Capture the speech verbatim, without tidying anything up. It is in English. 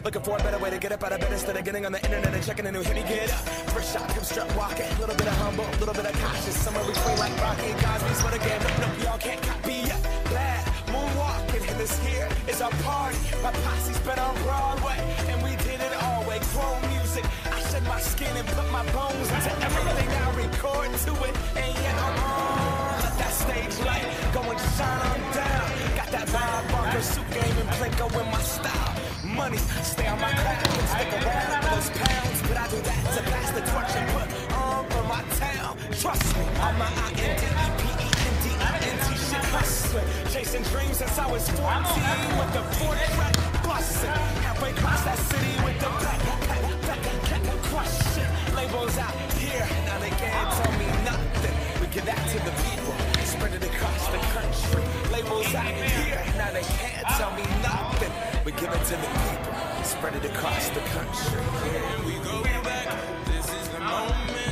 Looking for a better way to get up out of bed instead of getting on the internet and checking a new hit. Get up, first shot, come strut walking. A little bit of humble, a little bit of cautious. Somewhere between like Rocky and Cosby's for the game. Nope, nope, y'all can't copy yet. Glad moonwalking, and this here is our party. My posse's been on Broadway, and we did it all way. Chrome music, I shed my skin and put my bones into everything I record to it. And yet I'm on. Let that stage light go and shine on down. Got that Bob Barker suit game and Plinko in my style. Money, stay on my craft and stick around for those pounds. But I do that to pass the torch and put on for my town. Trust me, I'm my I N D E P E N D I N T shit hustling. Chasing dreams since I was fourteen with the four track busting. Halfway across that city with the black, black, black, black, crush shit. Labels out here, now they can't tell me nothing. We give that to the people, spread it across the country. Labels out here, now they can't tell me nothing. We give it to the people, spread it across the country. Here we go back, this is the moment.